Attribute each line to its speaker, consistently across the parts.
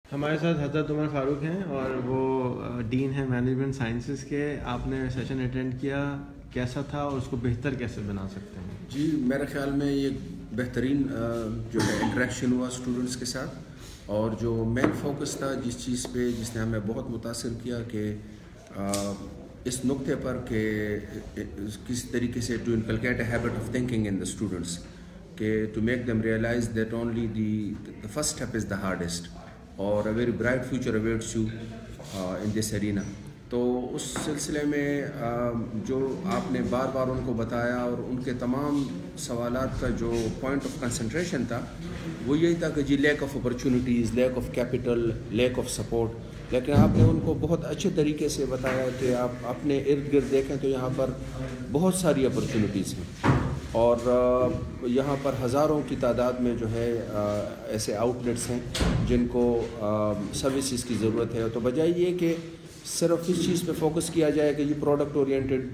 Speaker 1: ہمارے ساتھ حضرت عمر فاروق ہیں اور وہ ڈین ہیں مینجمنٹ سائنسز کے. آپ نے سیشن اٹینڈ کیا, کیسا تھا اور اس کو بہتر کیسے بنا سکتے ہیں؟
Speaker 2: جی میرے خیال میں یہ بہترین جو ہے انٹریکشن ہوا اسٹوڈنٹس کے ساتھ, اور جو مین فوکس تھا جس چیز پہ جس نے ہمیں بہت متاثر کیا کہ اس نقطے پر کہ کس طریقے سے to inculcate a habit of thinking in the students, کہ to make them realise that only the first step is the hardest اور a very bright future awaits you in this arena. تو اس سلسلے میں جو آپ نے بار بار ان کو بتایا اور ان کے تمام سوالات کا جو پوائنٹ آف کنسنٹریشن تھا وہ یہی تھا کہ جی lack of opportunities, lack of capital, lack of support. لیکن آپ نے ان کو بہت اچھے طریقے سے بتایا کہ آپ اپنے ارد گرد دیکھیں تو یہاں پر بہت ساری اپرچونیٹیز ہیں اور یہاں پر ہزاروں کی تعداد میں جو ہے ایسے آؤٹ لیٹس ہیں جن کو سروسز کی ضرورت ہے. تو بجائے یہ کہ صرف اس چیز پہ فوکس کیا جائے کہ یہ پروڈکٹ اورینٹڈ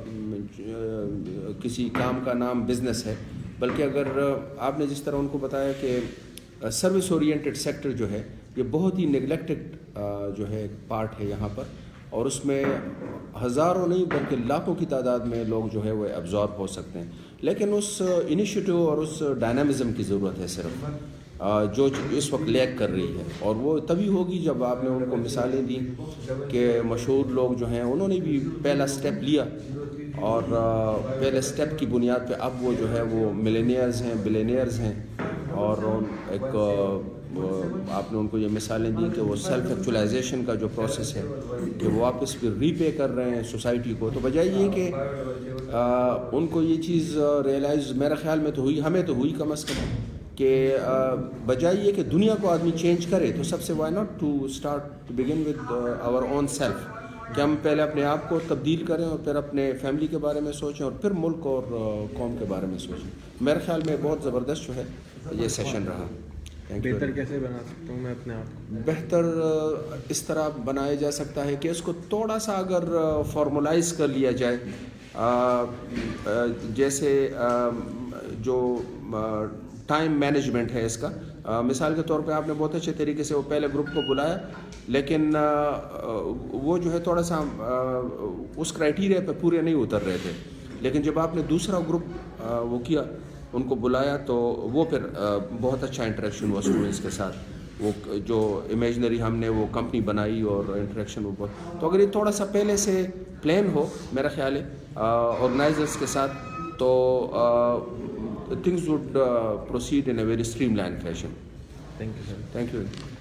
Speaker 2: کسی کام کا نام بزنس ہے, بلکہ اگر آپ نے جس طرح ان کو بتایا کہ سروس اورینٹڈ سیکٹر جو ہے یہ بہت ہی نگلیکٹڈ جو ہے پارٹ ہے یہاں پر, اور اس میں ہزاروں نہیں بلکہ لاکھوں کی تعداد میں لوگ جو ہے وہ ایبزارب ہو سکتے ہیں. لیکن اس انیشیٹو اور اس ڈائنامزم کی ضرورت ہے صرف جو اس وقت لیک کر رہی ہے, اور وہ تبھی ہوگی جب آپ نے ان کو مثالیں دیں کہ مشہور لوگ جو ہیں انہوں نے بھی پہلا سٹیپ لیا اور پہلے سٹیپ کی بنیاد پہ اب وہ جو ہے وہ ملینئرز ہیں, بلینئرز ہیں, اور ایک آپ نے ان کو یہ مثالیں دی کہ وہ سیلف ایکچولائزیشن کا جو پروسیس ہے کہ وہ واپس پھر ری پے کر رہے ہیں سوسائٹی کو. تو بجائے یہ کہ ان کو یہ چیز ریئلائز میرے خیال میں تو ہوئی, ہمیں تو ہوئی کم از کم, کہ بجائے یہ کہ دنیا کو آدمی چینج کرے تو سب سے why not to start to begin with our own self, کہ ہم پہلے اپنے آپ کو تبدیل کریں اور پھر اپنے فیملی کے بارے میں سوچیں اور پھر ملک اور قوم کے بارے میں سوچیں. میرے خیال میں بہت زبردست جو ہے یہ سیشن رہا.
Speaker 1: بہتر کیسے بنا سکتا ہوں میں اپنے آپ کو؟
Speaker 2: بہتر اس طرح بنایا جا سکتا ہے کہ اس کو تھوڑا سا اگر فارمولائز کر لیا جائے, جیسے جو ٹائم مینجمنٹ ہے اس کا, مثال کے طور پہ آپ نے بہت اچھے طریقے سے وہ پہلے گروپ کو بلایا, لیکن وہ جو ہے تھوڑا سا اس کرائٹیریا پہ پورے نہیں اتر رہے تھے. لیکن جب آپ نے دوسرا گروپ وہ کیا, ان کو بلایا, تو وہ پھر بہت اچھا انٹریکشن ہوا اسٹوڈنٹس کے ساتھ. وہ جو امیجنری ہم نے وہ کمپنی بنائی اور انٹریکشن وہ بہت. تو اگر یہ تھوڑا سا پہلے سے پلان ہو میرا خیال ہے آرگنائزرس کے ساتھ, تو things would proceed in a very streamlined fashion.
Speaker 1: Thank you, sir.
Speaker 2: Thank you.